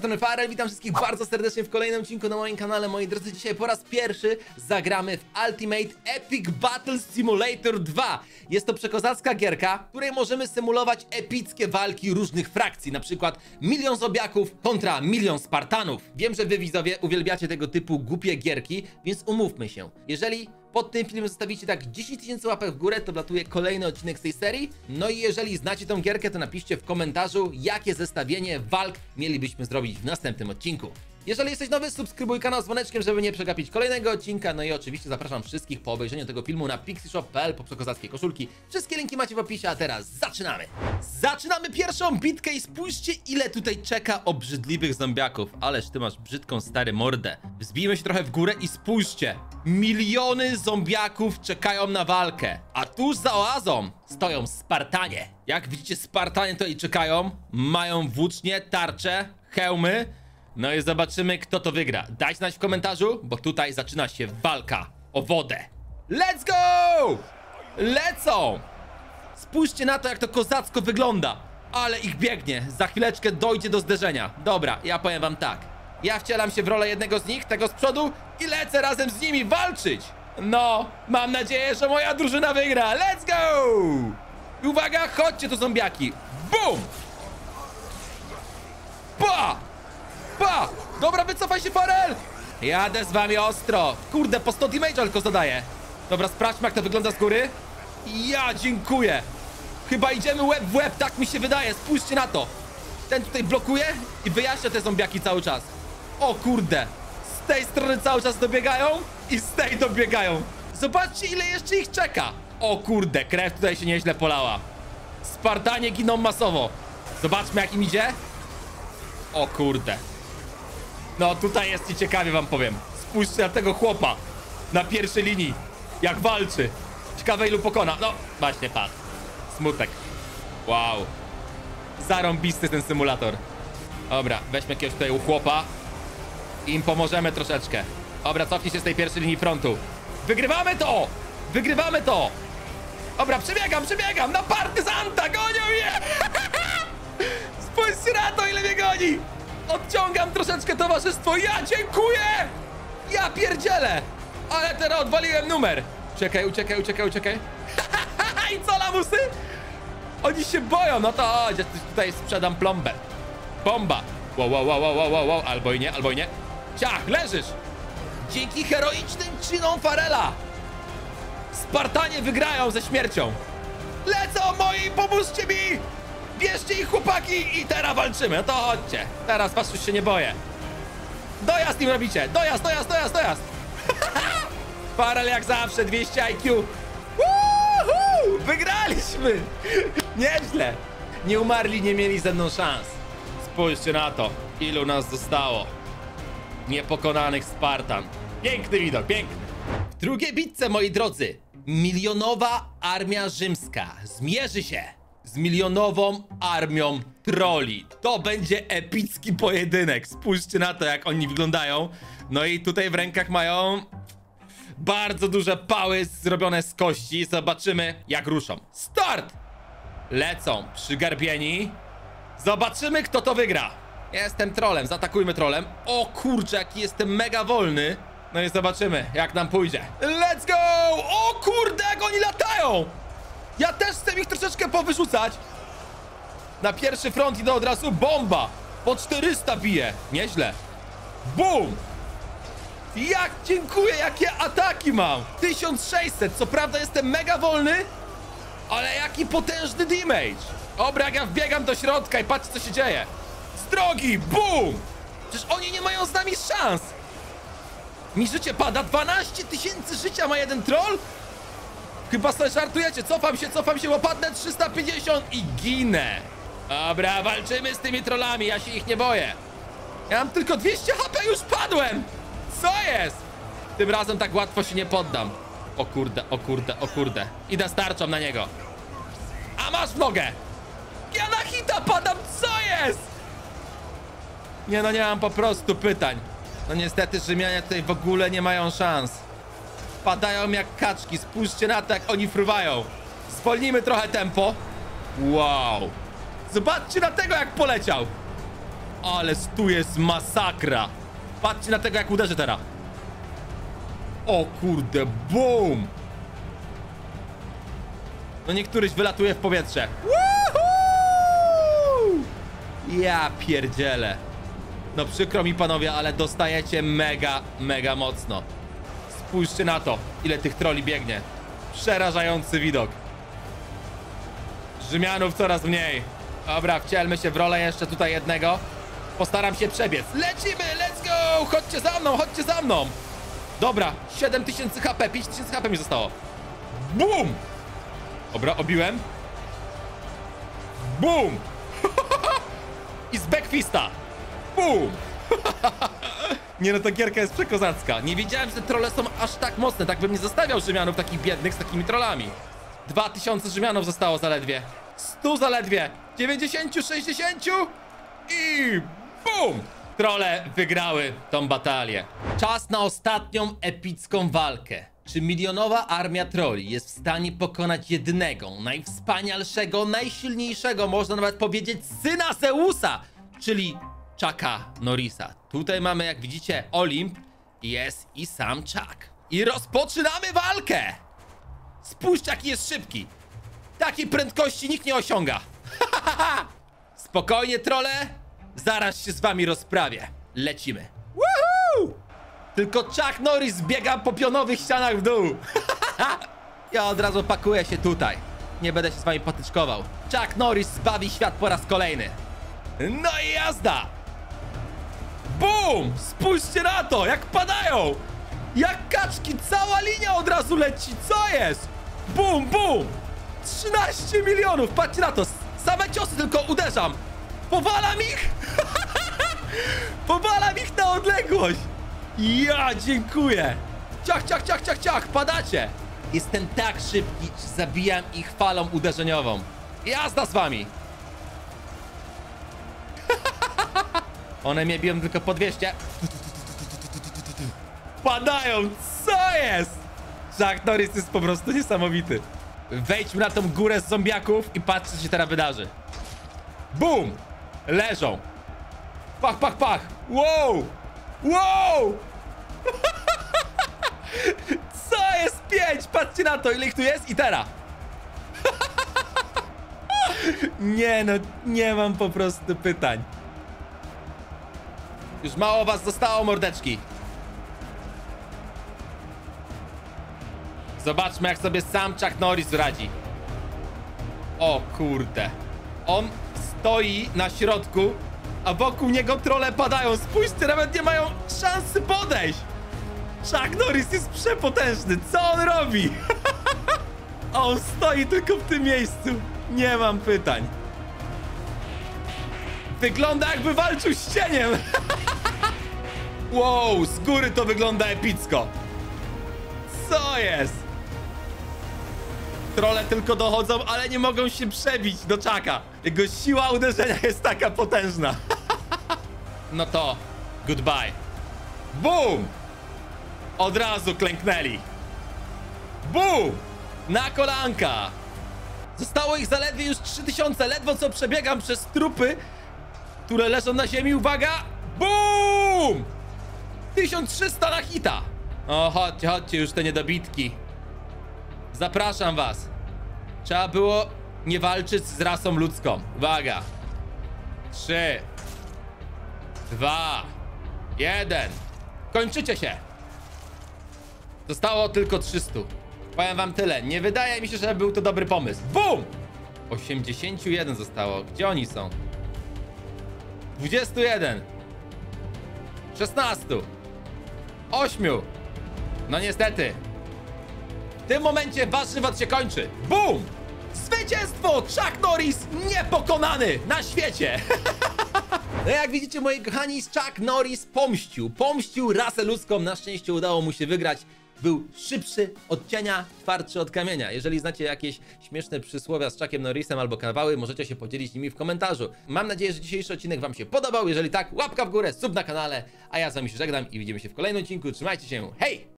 strony Farel, witam wszystkich bardzo serdecznie w kolejnym odcinku na moim kanale. Moi drodzy, dzisiaj po raz pierwszy zagramy w Ultimate Epic Battle Simulator 2. Jest to przekozacka gierka, w której możemy symulować epickie walki różnych frakcji, na przykład 1 000 000 zombiaków kontra 1 000 000 Spartanów. Wiem, że wy widzowie uwielbiacie tego typu głupie gierki, więc umówmy się. Jeżeli pod tym filmem zostawicie tak 10 000 łapek w górę, to wlatuje kolejny odcinek z tej serii. No i jeżeli znacie tą gierkę, to napiszcie w komentarzu, jakie zestawienie walk mielibyśmy zrobić w następnym odcinku. Jeżeli jesteś nowy, subskrybuj kanał z dzwoneczkiem, żeby nie przegapić kolejnego odcinka. No i oczywiście zapraszam wszystkich po obejrzeniu tego filmu na pixieshop.pl po przekozackie koszulki. Wszystkie linki macie w opisie, a teraz zaczynamy! Zaczynamy pierwszą bitkę i spójrzcie, ile tutaj czeka obrzydliwych zombiaków. Ależ ty masz brzydką stary mordę. Wzbijmy się trochę w górę i spójrzcie. Miliony zombiaków czekają na walkę, a tuż za oazą stoją Spartanie. Jak widzicie, Spartanie tutaj czekają, mają włócznie, tarcze, hełmy. No i zobaczymy, kto to wygra. Dajcie znać w komentarzu, bo tutaj zaczyna się walka o wodę. Let's go! Lecą! Spójrzcie na to, jak to kozacko wygląda. Ale ich biegnie. Za chwileczkę dojdzie do zderzenia. Dobra, ja powiem wam tak. Ja wcielam się w rolę jednego z nich, tego z przodu, i lecę razem z nimi walczyć. No, mam nadzieję, że moja drużyna wygra. Let's go! I uwaga, chodźcie tu zombiaki. Bum! Pa! Pa! Dobra, wycofaj się, Farel! Jadę z wami ostro. Kurde, po 100 damage tylko zadaję. Dobra, sprawdźmy, jak to wygląda z góry. Ja dziękuję. Chyba idziemy łeb w łeb, tak mi się wydaje. Spójrzcie na to. Ten tutaj blokuje i wyjaśnia te zombiaki cały czas. O kurde. Z tej strony cały czas dobiegają i z tej dobiegają. Zobaczcie, ile jeszcze ich czeka. O kurde, krew tutaj się nieźle polała. Spartanie giną masowo. Zobaczmy, jak im idzie. O kurde. No tutaj jest i ciekawie, wam powiem. Spójrzcie na tego chłopa na pierwszej linii, jak walczy. Ciekawe, ilu pokona. No właśnie, patrz. Smutek. Wow. Zarąbisty ten symulator. Dobra, weźmy jakiegoś tutaj chłopa i im pomożemy troszeczkę. Dobra, cofnij się z tej pierwszej linii frontu. Wygrywamy to! Wygrywamy to! Dobra, przebiegam na partyzanta! Gonią mnie! Spójrzcie na to, ile mnie goni! Odciągam troszeczkę towarzystwo. Ja dziękuję! Ja pierdzielę! Ale teraz odwaliłem numer. Czekaj, uciekaj. I co, lamusy? Oni się boją. No to chodź, ja tutaj sprzedam plombę. Bomba. Wow. Albo i nie. Ciach, leżysz. Dzięki heroicznym czynom Farela Spartanie wygrają ze śmiercią. Lecą moi, pomóżcie mi! Bierzcie ich, chłopaki, i teraz walczymy. No to chodźcie. Teraz was już się nie boję. Dojazd im robicie. Dojazd. Farel jak zawsze, 200 IQ. Woohoo! Wygraliśmy! Nieźle. Nie umarli, nie mieli ze mną szans. Spójrzcie na to, ilu nas zostało. Niepokonanych Spartan. Piękny widok, piękny. W drugiej bitce, moi drodzy, milionowa armia rzymska zmierzy się z milionową armią trolli. To będzie epicki pojedynek. Spójrzcie na to, jak oni wyglądają. No i tutaj w rękach mają bardzo duże pały zrobione z kości. Zobaczymy, jak ruszą. Start! Lecą przygarbieni. Zobaczymy, kto to wygra. Jestem trolem, zaatakujmy trolem. O kurczę, jaki jestem mega wolny. No i zobaczymy, jak nam pójdzie. Let's go! O kurde, jak oni latają! Ja też chcę ich troszeczkę powyrzucać. Na pierwszy front idę od razu. Bomba! Po 400 bije. Nieźle. Bum! Jak dziękuję, jakie ataki mam. 1600. Co prawda jestem mega wolny, ale jaki potężny damage. Dobra, jak ja wbiegam do środka i patrzcie, co się dzieje. Z drogi. Bum! Przecież oni nie mają z nami szans. Mi życie pada. 12 000 życia ma jeden troll. Chyba sobie żartujecie. Cofam się, bo padnę 350 i ginę. Dobra, walczymy z tymi trollami. Ja się ich nie boję. Ja mam tylko 200 HP, już padłem. Co jest? Tym razem tak łatwo się nie poddam. O kurde. Idę z tarczą na niego. A masz w nogę. Ja na hita padam. Co jest? Nie, no nie mam po prostu pytań. No niestety Rzymianie tutaj w ogóle nie mają szans. Padają jak kaczki. Spójrzcie na to, jak oni fruwają. Zwolnijmy trochę tempo. Wow. Zobaczcie na tego, jak poleciał. Ale tu jest masakra. Patrzcie na tego, jak uderzy teraz. O kurde, boom! No niektóryś wylatuje w powietrze. Woohoo! Ja pierdzielę. No przykro mi, panowie, ale dostajecie mega, mega mocno. Spójrzcie na to, ile tych troli biegnie. Przerażający widok. Rzymianów coraz mniej. Dobra, wcielmy się w rolę jeszcze tutaj jednego. Postaram się przebiec. Lecimy, let's go! Chodźcie za mną, chodźcie za mną! Dobra, 7000 HP, 5000 HP mi zostało. Bum! Dobra, obiłem. Bum! I z backfista. Bum! Nie no, ta gierka jest przekozacka. Nie wiedziałem, że te trolle są aż tak mocne. Tak bym nie zostawiał Rzymianów takich biednych z takimi trollami. 2000 Rzymianów zostało zaledwie. 100 zaledwie. 90, 60 i bum! Trolle wygrały tą batalię. Czas na ostatnią epicką walkę. Czy milionowa armia trolli jest w stanie pokonać jednego, najwspanialszego, najsilniejszego, można nawet powiedzieć, syna Zeusa, czyli Chucka Norrisa. Tutaj mamy, jak widzicie, Olimp, jest i sam Chuck. I rozpoczynamy walkę! Spójrzcie, jaki jest szybki. Takiej prędkości nikt nie osiąga. Spokojnie, trolle. Zaraz się z wami rozprawię. Lecimy. Woohoo! Tylko Chuck Norris biega po pionowych ścianach w dół. Ja od razu pakuję się tutaj. Nie będę się z wami patyczkował. Chuck Norris zbawi świat po raz kolejny. No i jazda! Bum! Spójrzcie na to, jak padają! Jak kaczki, cała linia od razu leci. Co jest? Bum, bum! 13 milionów, patrzcie na to. Same ciosy tylko uderzam. Powalam ich! Powalam ich na odległość. Ja dziękuję. Ciach, ciach, ciach, ciach, ciach, padacie. Jestem tak szybki, że zabijam ich falą uderzeniową. Jazda z wami. One mnie biją tylko po 200. Padają, co jest? Chuck Norris jest po prostu niesamowity. Wejdźmy na tą górę z zombiaków i patrzcie, co się teraz wydarzy. Bum! Leżą. Pach, pach, pach. Wow! Wow! Co jest 5? Patrzcie na to, ile ich tu jest i teraz. Nie no, nie mam po prostu pytań. Już mało was zostało, mordeczki. Zobaczmy, jak sobie sam Chuck Norris radzi. O kurde. On stoi na środku, a wokół niego trolle padają. Spójrzcie, nawet nie mają szansy podejść. Chuck Norris jest przepotężny. Co on robi? A on stoi tylko w tym miejscu. Nie mam pytań. Wygląda, jakby walczył z cieniem. Wow, z góry to wygląda epicko. Co jest? Trolle tylko dochodzą, ale nie mogą się przebić do Chucka. Jego siła uderzenia jest taka potężna. No to goodbye. Boom! Od razu klęknęli. Boom! Na kolanka. Zostało ich zaledwie już 3000. Ledwo co przebiegam przez trupy, które leżą na ziemi. Uwaga! Boom! 1300 na hita. O, chodźcie, chodźcie już te niedobitki. Zapraszam was. Trzeba było nie walczyć z rasą ludzką. Uwaga. 3, 2, 1. Kończycie się. Zostało tylko 300. Powiem wam tyle. Nie wydaje mi się, że był to dobry pomysł. Bum! 81 zostało. Gdzie oni są? 21. 16. 8. No niestety. W tym momencie wasz żywot się kończy. Bum! Zwycięstwo! Chuck Norris niepokonany na świecie! No jak widzicie, moi kochani, Chuck Norris pomścił rasę ludzką. Na szczęście udało mu się wygrać. Był szybszy od cienia, twardszy od kamienia. Jeżeli znacie jakieś śmieszne przysłowia z Chuckiem Norrisem albo kawały, możecie się podzielić nimi w komentarzu. Mam nadzieję, że dzisiejszy odcinek wam się podobał. Jeżeli tak, łapka w górę, sub na kanale, a ja z wami się żegnam i widzimy się w kolejnym odcinku. Trzymajcie się, hej!